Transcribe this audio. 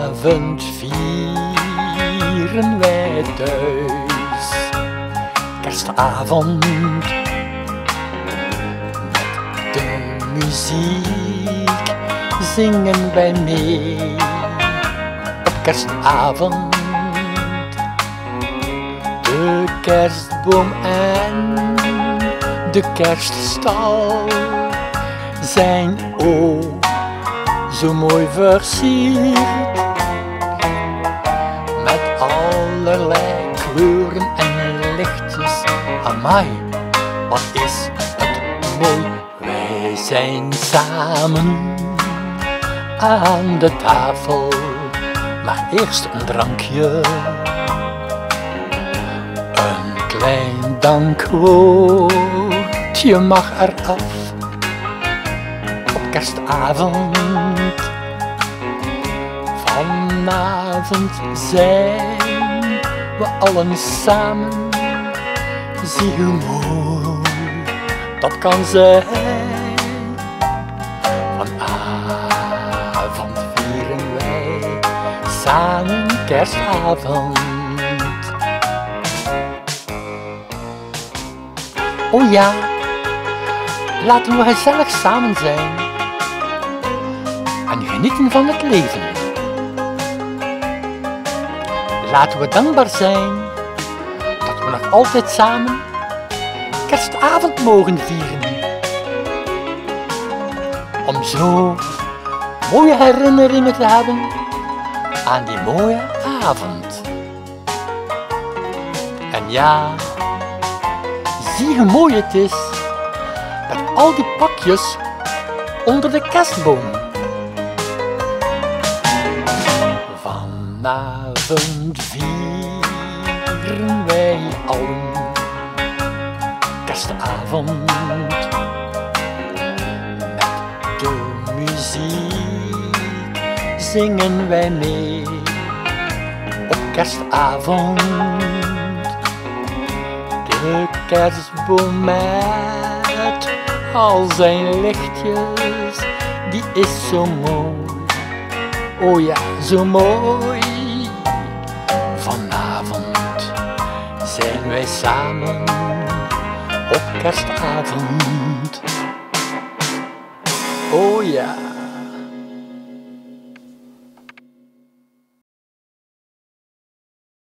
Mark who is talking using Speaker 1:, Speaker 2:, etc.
Speaker 1: Vanavond vieren wij thuis kerstavond met de muziek zingen wij mee op kerstavond. De kerstboom en de kerststal zijn zo mooi versierd met allerlei kleuren en lichtjes. Amai, wat is het mooi. Wij zijn samen aan de tafel, maar eerst een drankje. Een klein dankwoordje mag eraf op kerstavond. Vanavond zijn we allen samen, zie hoe mooi dat kan zijn. Vanavond vieren wij samen kerstavond. Oh ja, laten we gezellig samen zijn en genieten van het leven. Laten we dankbaar zijn dat we nog altijd samen kerstavond mogen vieren. Om zo mooie herinneringen te hebben aan die mooie avond. En ja, zie hoe mooi het is met al die pakjes onder de kerstboom. Vanavond vieren wij allen kerstavond met de muziek zingen wij mee op kerstavond. De kerstboom met al zijn lichtjes, die is zo mooi. Oh ja, zo mooi. Vanavond zijn wij samen op kerstavond. Oh ja.